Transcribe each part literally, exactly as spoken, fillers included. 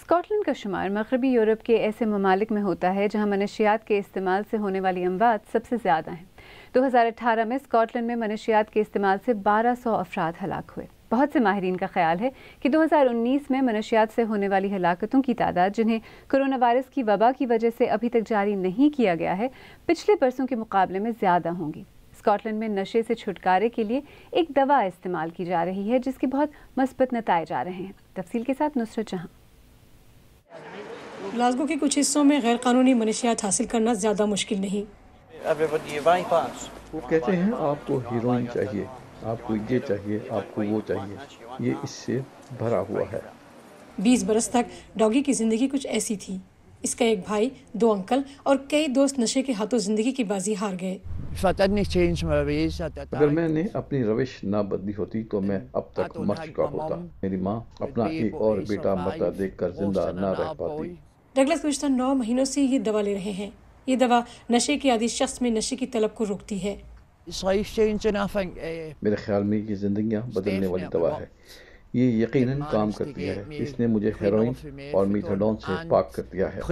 Scott land کا شمار مغربی یورپ کے ایسے ممالک میں ہوتا ہے جہاں منشیات کے استعمال سے ہونے والی اموات سب سے زیادہ ہیں۔ دو ہزار اٹھارہ میں اسکاٹ لینڈ میں منشیات کے استعمال سے بارہ سو افراد ہلاک ہوئے۔ بہت سے ماہرین کا خیال ہے کہ دو ہزار انیس میں منشیات سے ہونے والی ہلاکتوں کی تعداد، جنہیں کرونا وائرس کی وبا کی وجہ سے ابھی تک جاری نہیں کیا گیا ہے، پچھلے برسوں کے مقابلے میں زیادہ ہوں گی۔ اسکاٹ لینڈ میں نشے سے چھٹکارے کے لیے ایک دوا استعمال کی جا رہی ہے جس کے بہت مثبت نتائج آ رہے ہیں۔ تفصیل کے ساتھ نصرت جہاں۔ گلاسگو کے کچھ حصوں میں غیر قانونی منشیات حاصل کرنا زیادہ مشکل نہیں۔ وہ کہتے ہیں آپ کو ہیروئن چاہیے، آپ کو یہ چاہیے، آپ کو وہ چاہیے، یہ اس سے بھرا ہوا ہے۔ بیس برس تک ڈاگی کی زندگی کچھ ایسی تھی۔ اس کا ایک بھائی، دو انکل اور کئی دوست نشے کے ہاتھوں زندگی کی بازی ہار گئے۔ اگر میں نے اپنی روش نہ بدلی ہوتی تو میں اب تک مر چکا ہوتا۔ میری ماں اپنا ایک اور بیٹا مرتا دیکھ کر زندہ نہ رہ پاتی۔ ڈگلس گزشتہ نو مہینوں سے یہ دوا لے رہے ہیں۔ یہ دوا نشے کے عادی شخص میں نشے کی طلب کو روکتی ہے۔ میرے خیال میں یہ زندگیاں بدلنے والی دوا ہے۔ یہ یقیناً کام کرتی ہے۔ اس نے مجھے ہیروئن اور میتھاڈون سے پاک کر دیا ہے۔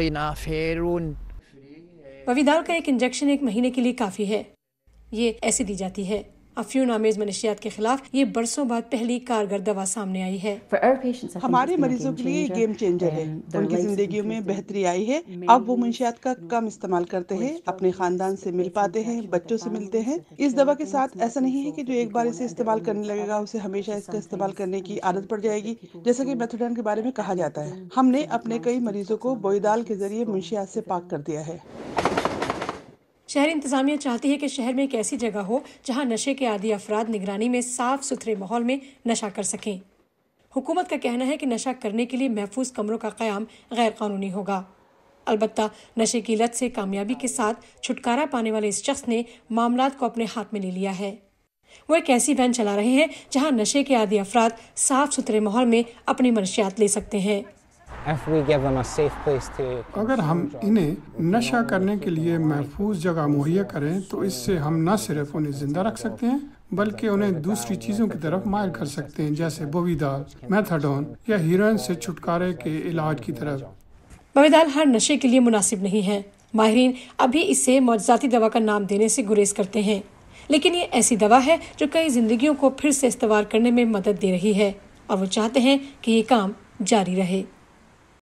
وویدال کا ایک انجیکشن ایک مہینے کے لیے کافی ہے۔ یہ ایسے دی جاتی ہے۔ افیون آمیز منشیات کے خلاف یہ برسوں بعد پہلی کارگر دوا سامنے آئی ہے۔ ہمارے مریضوں کے لیے گیم چینجر ہے۔ ان کی زندگیوں میں بہتری آئی ہے۔ اب وہ منشیات کا کم استعمال کرتے ہیں، اپنے خاندان سے مل پاتے ہیں، بچوں سے ملتے ہیں۔ اس دوا کے ساتھ ایسا نہیں ہے کہ جو ایک بار اسے استعمال کرنے لگے گا اسے ہمیشہ اس کا استعمال کرنے کی عادت پڑ جائے گی، جیسا کہ میتھاڈون کے بارے میں کہا جاتا ہے۔ ہم نے اپنے کئی مریضوں کو وویدال کے ذریعے منشیات سے پاک کر دیا ہے۔ شہری انتظامیہ چاہتی ہے کہ شہر میں ایک ایسی جگہ ہو جہاں نشے کے عادی افراد نگرانی میں صاف ستھرے ماحول میں نشہ کر سکیں۔ حکومت کا کہنا ہے کہ نشہ کرنے کے لیے محفوظ کمروں کا قیام غیر قانونی ہوگا۔ البتہ نشے کی لت سے کامیابی کے ساتھ چھٹکارا پانے والے اس شخص نے معاملات کو اپنے ہاتھ میں لے لیا ہے۔ وہ ایک ایسی وین چلا رہے ہیں جہاں نشے کے عادی افراد صاف ستھرے ماحول میں اپنی منشیات لے سکتے ہیں۔ اگر ہم انہیں نشہ کرنے کے لیے محفوظ جگہ مہیا کریں تو اس سے ہم نہ صرف انہیں زندہ رکھ سکتے ہیں بلکہ انہیں دوسری چیزوں کی طرف مائل کر سکتے ہیں، جیسے وویدال، میتھاڈون یا ہیروئن سے چھٹکارے کے علاج کی طرف۔ وویدال ہر نشے کے لیے مناسب نہیں ہے۔ ماہرین ابھی اسے معجزاتی دوا کا نام دینے سے گریز کرتے ہیں، لیکن یہ ایسی دوا ہے جو کئی زندگیوں کو پھر سے استوار کرنے میں مدد دے رہی ہے، اور وہ چاہتے ہیں کہ یہ کام جاری رہے۔